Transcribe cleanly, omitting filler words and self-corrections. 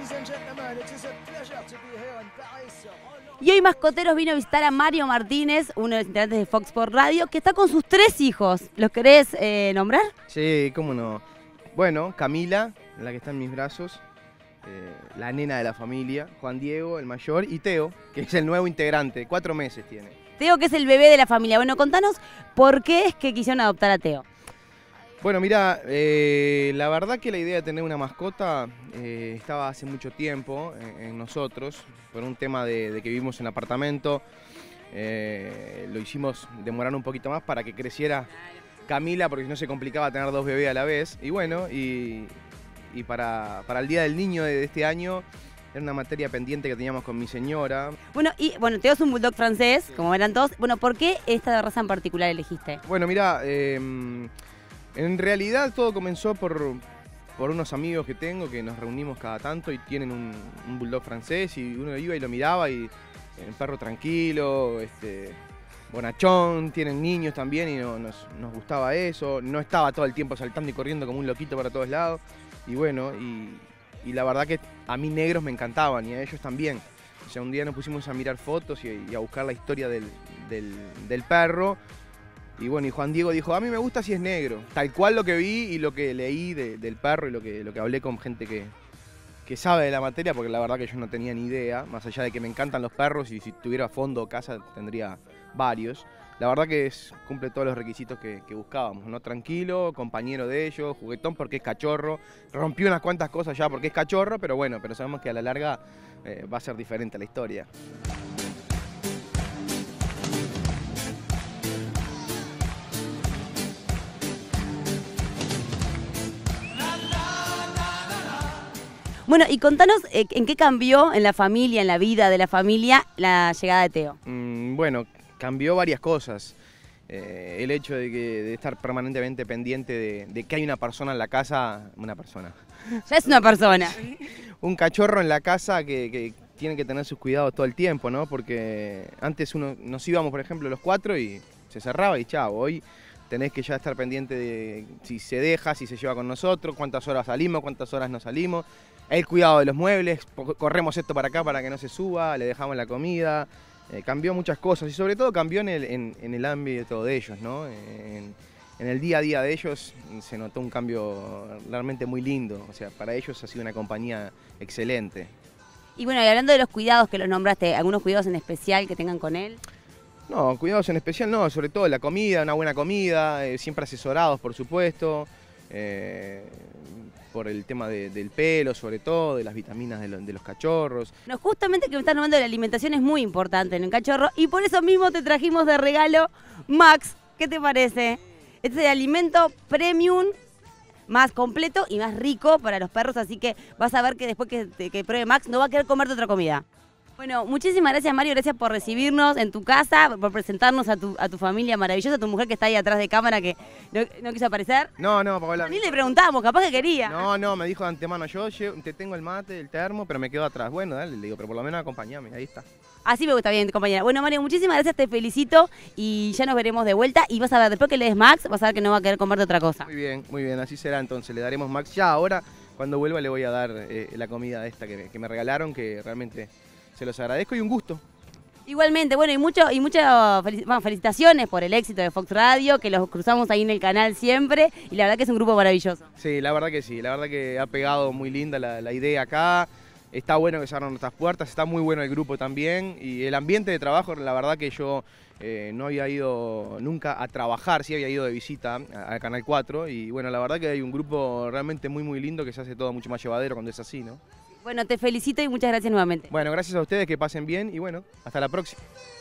Y hoy Mascoteros vino a visitar a Mario Martínez, uno de los integrantes de Fox Sports Radio, que está con sus 3 hijos. ¿Los querés nombrar? Sí, cómo no. Bueno, Camila, la que está en mis brazos, la nena de la familia, Juan Diego, el mayor, y Teo, que es el nuevo integrante, 4 meses tiene. Teo, que es el bebé de la familia. Bueno, contanos por qué es que quisieron adoptar a Teo. Bueno, mira, la verdad que la idea de tener una mascota estaba hace mucho tiempo en nosotros, por un tema de que vivimos en apartamento. Lo hicimos demorar un poquito más para que creciera Camila, porque si no se complicaba tener 2 bebés a la vez. Y bueno, y para el Día del Niño de este año era una materia pendiente que teníamos con mi señora. Bueno, Teo es un bulldog francés, como verán todos. Bueno, ¿por qué esta raza en particular elegiste? Bueno, mira, en realidad todo comenzó por unos amigos que tengo que nos reunimos cada tanto y tienen un bulldog francés y uno iba y lo miraba y un perro tranquilo, bonachón, tienen niños también y nos gustaba eso. No estaba todo el tiempo saltando y corriendo como un loquito para todos lados. Y bueno, y la verdad que a mí negros me encantaban y a ellos también. O sea, un día nos pusimos a mirar fotos y a buscar la historia del perro. Y bueno, y Juan Diego dijo, a mí me gusta si es negro. Tal cual lo que vi y lo que leí del perro y lo que hablé con gente que sabe de la materia, porque la verdad que yo no tenía ni idea, más allá de que me encantan los perros y si tuviera fondo o casa tendría varios. La verdad que cumple todos los requisitos que buscábamos, ¿no? Tranquilo, compañero de ellos, juguetón porque es cachorro. Rompió unas cuantas cosas ya porque es cachorro, pero bueno, pero sabemos que a la larga va a ser diferente la historia. Bueno, y contanos en qué cambió en la familia, en la vida de la familia, la llegada de Teo. Bueno, cambió varias cosas. El hecho de estar permanentemente pendiente de que hay una persona en la casa, una persona. Ya es una persona. Un cachorro en la casa que tiene que tener sus cuidados todo el tiempo, ¿no? Porque antes nos íbamos, por ejemplo, los 4 y se cerraba y chao. Hoy tenés que ya estar pendiente de si se deja, si se lleva con nosotros, cuántas horas salimos, cuántas horas no salimos. El cuidado de los muebles, corremos esto para acá para que no se suba, le dejamos la comida. Cambió muchas cosas y sobre todo cambió en el ámbito de ellos, ¿no? En el día a día de ellos se notó un cambio realmente muy lindo. O sea, para ellos ha sido una compañía excelente. Y bueno, y hablando de los cuidados que los nombraste, ¿algunos cuidados en especial que tengan con él? No, cuidados en especial no, sobre todo la comida, una buena comida, siempre asesorados por supuesto, por el tema del pelo sobre todo, de las vitaminas de los cachorros. No, justamente que me están hablando de la alimentación es muy importante en un cachorro y por eso mismo te trajimos de regalo Max. ¿Qué te parece? Este es el alimento premium más completo y más rico para los perros, así que vas a ver que después que pruebe Max no va a querer comerte otra comida. Bueno, muchísimas gracias Mario, gracias por recibirnos en tu casa, por presentarnos a tu familia maravillosa, a tu mujer que está ahí atrás de cámara que no quiso aparecer. No, Paola. Ni le preguntamos, capaz que quería. No, me dijo de antemano, yo te tengo el mate, el termo, pero me quedo atrás. Bueno, dale, le digo, pero por lo menos acompáñame, ahí está. Así me gusta bien, compañera. Bueno, Mario, muchísimas gracias, te felicito y ya nos veremos de vuelta. Y vas a ver, después que le des Max, vas a ver que no va a querer comerte otra cosa. Muy bien, así será entonces, le daremos Max ya ahora. Cuando vuelva le voy a dar la comida esta que me regalaron, que realmente se los agradezco y un gusto. Igualmente, bueno, y muchas felicitaciones por el éxito de Fox Radio, que los cruzamos ahí en el canal siempre, y la verdad que es un grupo maravilloso. Sí, la verdad que ha pegado muy linda la idea acá, está bueno que se abran nuestras puertas, está muy bueno el grupo también, y el ambiente de trabajo, la verdad que yo no había ido nunca a trabajar, sí había ido de visita al Canal 4, y bueno, la verdad que hay un grupo realmente muy lindo que se hace todo mucho más llevadero cuando es así, ¿no? Bueno, te felicito y muchas gracias nuevamente. Bueno, gracias a ustedes, que pasen bien y bueno, hasta la próxima.